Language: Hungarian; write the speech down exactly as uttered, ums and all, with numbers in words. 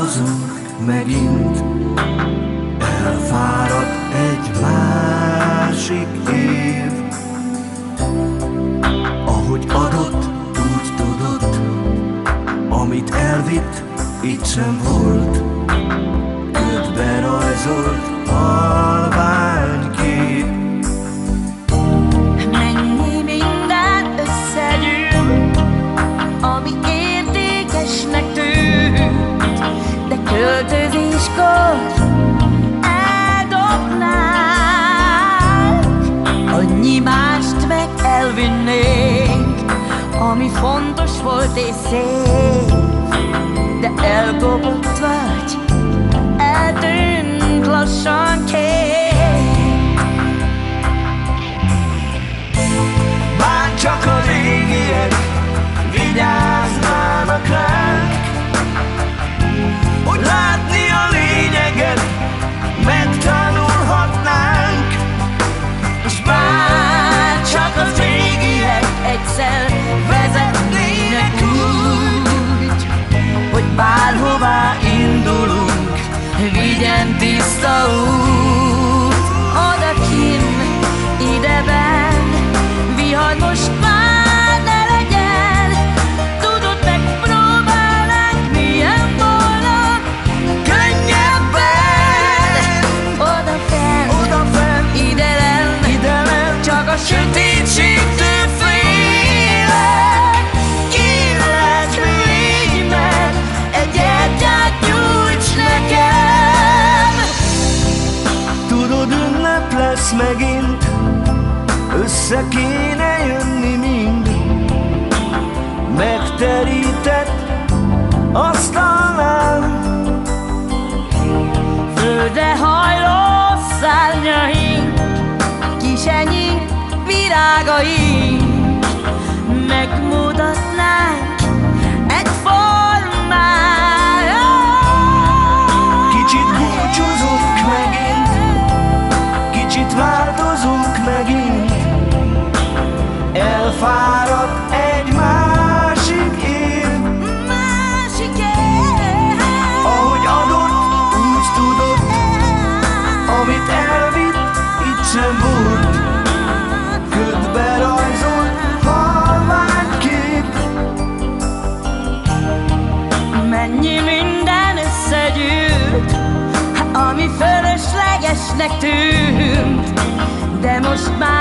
változunk megint. Elfárad egy másik év. Ahogy adott, úgy tudott, amit elvitt, itt sem volt. Ködbe rajzolt halvány kép. Mennyi minden összegyűlt, ami értékesnek tűnt, de költözéskor eldobnánk. Annyi mást meg elvinnénk, ami fontos volt és szép, de elkopott vagy, eltűnt lassan kép. Már csak a régiek vigyáznának ránk, hogy látni a lényeget megtanulhatnánk. És már csak az régiek egyszer vezetnének úgy, hogy bárhová indulunk, vigyen tiszta út. Odakinn, ideben, vihar most már ne legyen. Tudod, megpróbálnánk, milyen volna könnyebben. Odafenn, Odafenn, ide lenn, ide lenn, csak a sötétségtől félek. Illetsz légy meg, egy egyet nyújts nekem. tudod, ünnep lesz megint, össze kéne jönni mind. Megterített asztalnál, Földre hajló szárnyaink, kisenyink, virágaink, megmutatnánk egyformán. kicsit búcsúzunk megint, kicsit változunk megint. Elfáradt egy másik év. Másik év. Ahogy adott, úgy tudott, amit elvitt, itt sem volt. Ködbe rajzolt halvány kép. Mennyi minden összegyűlt, ami fölöslegesnek tűnt, de most már